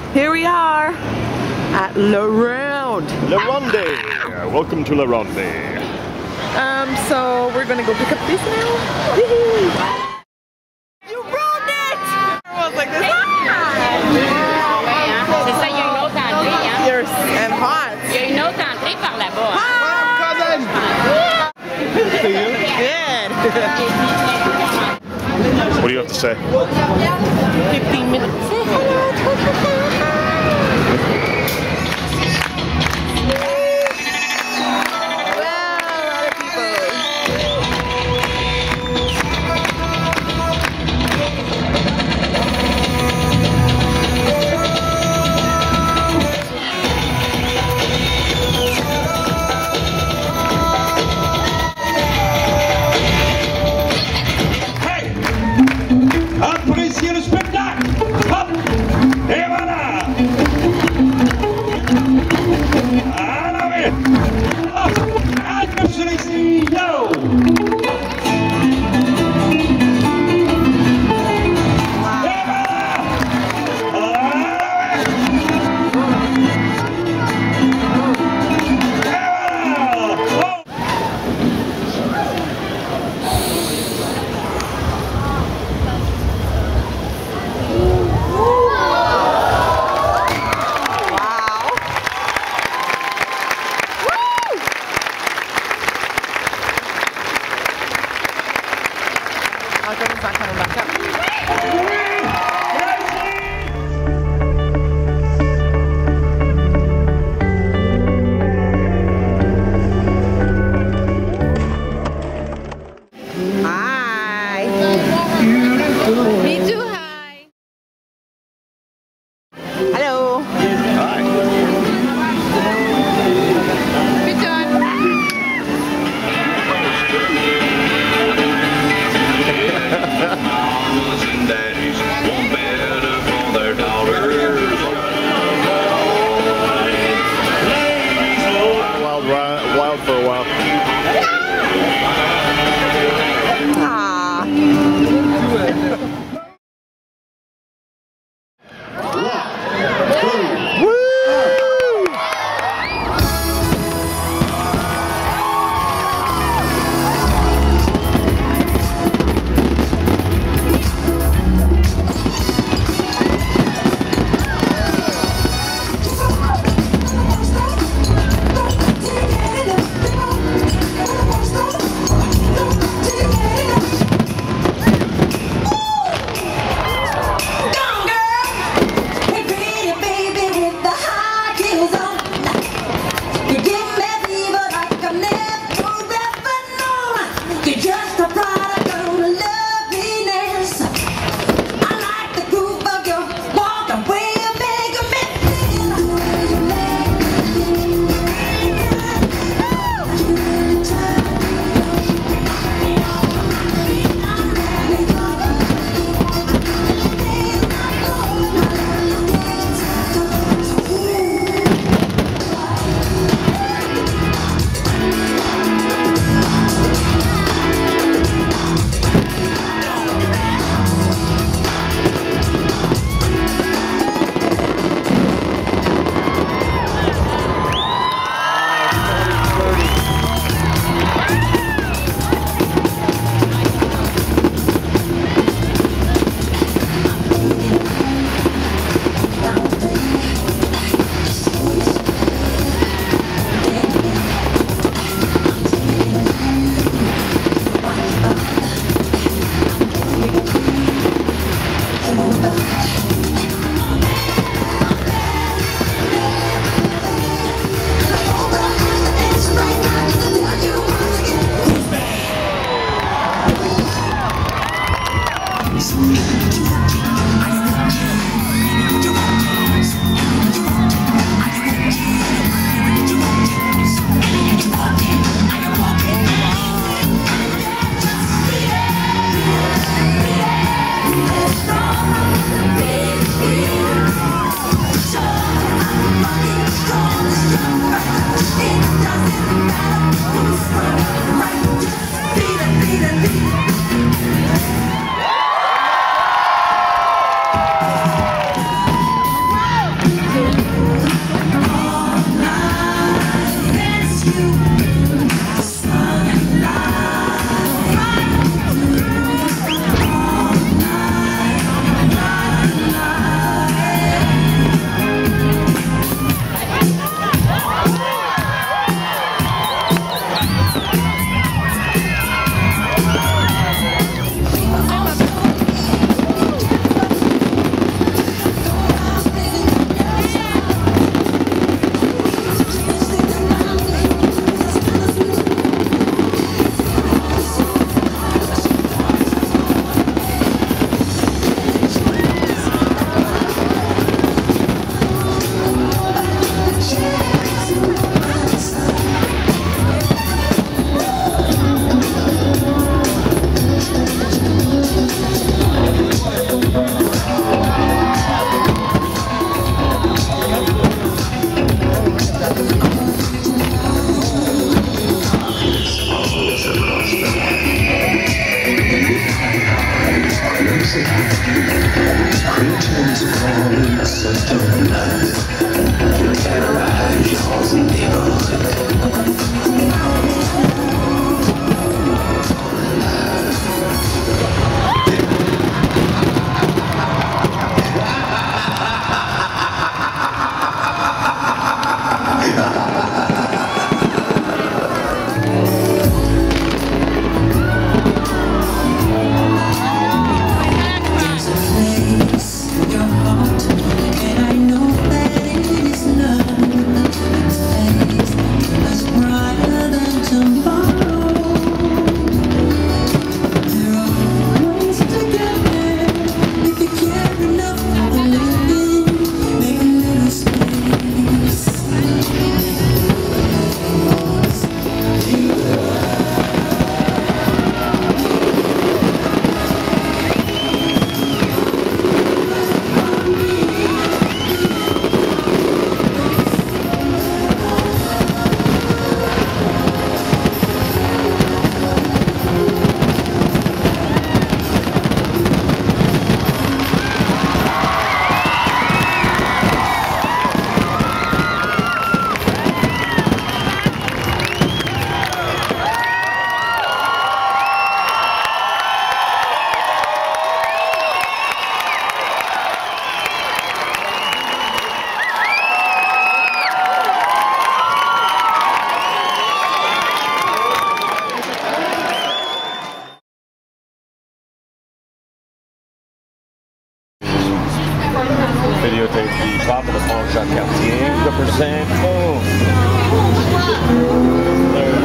Here we are at LaRonde. LaRonde! Welcome to LaRonde. So we're gonna go pick up this now. You ruined it! I was like this. C'est ça, il y a une autre entrée, hein? You're and hot. Il y a une autre entrée par là-bas. Good. What do you have to say? 15 minutes. Say hello. Appréciez le spectacle! Hop! Et voilà! Alors, oui! Hop! Hop, celui-ci! Yo! I'll go back coming back up. Hi. Me too, hi. Hello. Hi. Good job. Mamas and daddies want better for their daughters. Wild for a while. Ah. Videotape the top of the pawn shot quartier. Represent. Boom. There